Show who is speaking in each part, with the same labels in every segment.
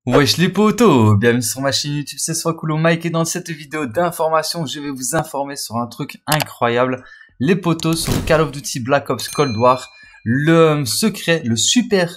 Speaker 1: Wesh les potos, bienvenue sur ma chaîne YouTube, c'est Swakulo Mike et dans cette vidéo d'information, je vais vous informer sur un truc incroyable. Les potos sur Call of Duty Black Ops Cold War, le super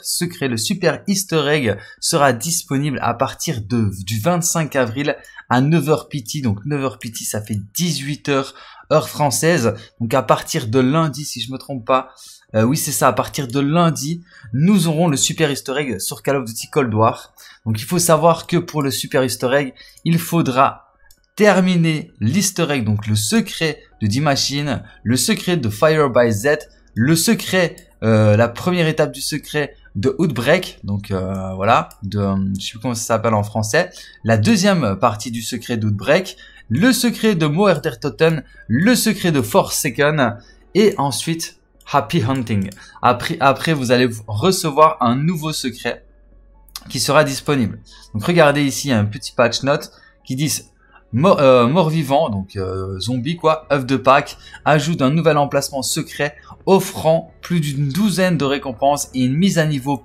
Speaker 1: easter egg sera disponible à partir du 25 avril à 9h PT. Donc 9h PT ça fait 18h heure française. Donc à partir de lundi si je me trompe pas, oui c'est ça, à partir de lundi, nous aurons le super easter egg sur Call of Duty Cold War. Donc il faut savoir que pour le super easter egg, il faudra terminer l'easter egg, donc le secret de D-Machine, le secret de Fire by Z, le secret, la première étape du secret de Outbreak, donc voilà, je sais plus comment ça s'appelle en français, la deuxième partie du secret d'Outbreak, le secret de Moerder Totten, le secret de Forsaken, et ensuite Happy Hunting. Après vous allez recevoir un nouveau secret qui sera disponible. Donc regardez ici, il y a un petit patch note qui dit mort-vivant, donc zombie quoi, œuf de Pâques, ajoute un nouvel emplacement secret offrant plus d'une douzaine de récompenses et une mise à niveau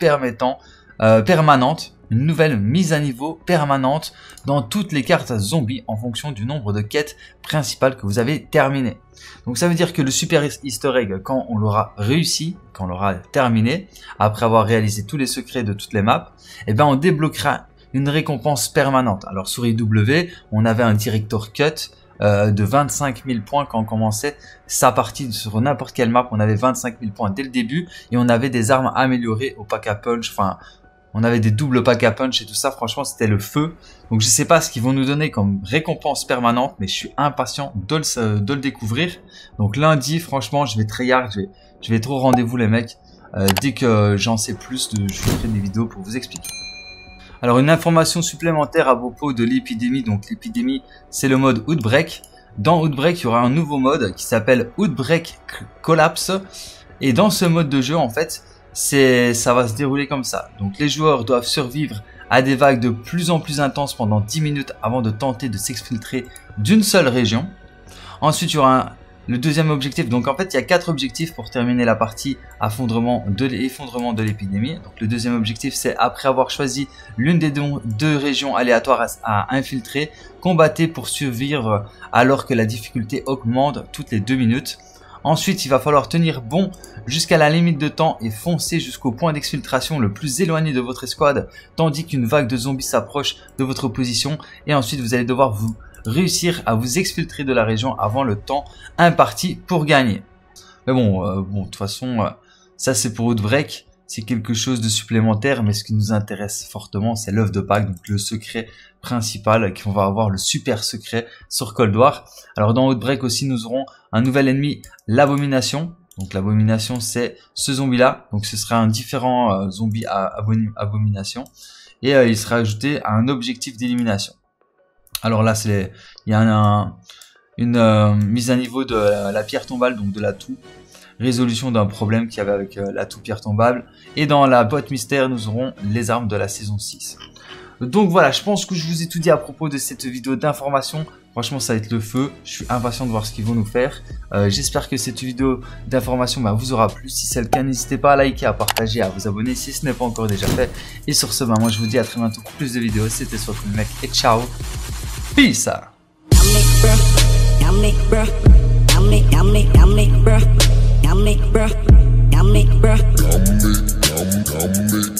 Speaker 1: permanente, une nouvelle mise à niveau permanente dans toutes les cartes zombies en fonction du nombre de quêtes principales que vous avez terminées. Donc ça veut dire que le super easter egg, quand on l'aura réussi, quand on l'aura terminé, après avoir réalisé tous les secrets de toutes les maps, eh ben on débloquera une récompense permanente. Alors sur IW, on avait un director cut de 25 000 points quand on commençait sa partie sur n'importe quelle map. On avait 25 000 points dès le début et on avait des armes améliorées au pack à punch, enfin on avait des doubles pack à punch et tout ça, franchement c'était le feu. Donc je sais pas ce qu'ils vont nous donner comme récompense permanente, mais je suis impatient de le découvrir. Donc lundi franchement je vais tryhard, je vais trop rendez-vous les mecs. Dès que j'en sais plus, je ferai des vidéos pour vous expliquer. Alors une information supplémentaire à propos de l'épidémie, donc l'épidémie c'est le mode Outbreak. Dans Outbreak il y aura un nouveau mode qui s'appelle Outbreak Collapse. Et dans ce mode de jeu en fait, ça va se dérouler comme ça. Donc les joueurs doivent survivre à des vagues de plus en plus intenses pendant 10 minutes avant de tenter de s'exfiltrer d'une seule région. Ensuite il y aura le deuxième objectif. Donc en fait il y a 4 objectifs pour terminer la partie effondrement de l'épidémie. Donc le deuxième objectif c'est après avoir choisi l'une des deux régions aléatoires à infiltrer, combattez pour survivre alors que la difficulté augmente toutes les 2 minutes. Ensuite, il va falloir tenir bon jusqu'à la limite de temps et foncer jusqu'au point d'exfiltration le plus éloigné de votre escouade, tandis qu'une vague de zombies s'approche de votre position. Et ensuite, vous allez devoir réussir à vous exfiltrer de la région avant le temps imparti pour gagner. Mais bon, de toute façon, ça c'est pour Outbreak. C'est quelque chose de supplémentaire, mais ce qui nous intéresse fortement, c'est l'œuf de Pâques, donc le secret principal, qu'on va avoir le super secret sur Cold War. Alors dans Outbreak aussi, nous aurons un nouvel ennemi, l'abomination. Donc l'abomination, c'est ce zombie-là. Donc ce sera un différent zombie abomination. Et il sera ajouté à un objectif d'élimination. Alors là, il y a une mise à niveau de la pierre tombale, donc de l'atout. Résolution d'un problème qu'il y avait avec l'atout pierre tombable. Et dans la boîte mystère, nous aurons les armes de la saison 6. Donc voilà, je pense que je vous ai tout dit à propos de cette vidéo d'information. Franchement, ça va être le feu. Je suis impatient de voir ce qu'ils vont nous faire. J'espère que cette vidéo d'information vous aura plu. Si c'est le cas, n'hésitez pas à liker, à partager, à vous abonner si ce n'est pas encore déjà fait. Et sur ce, moi je vous dis à très bientôt pour plus de vidéos. C'était Swakulo Mike et ciao. Peace. Yummy, bruh.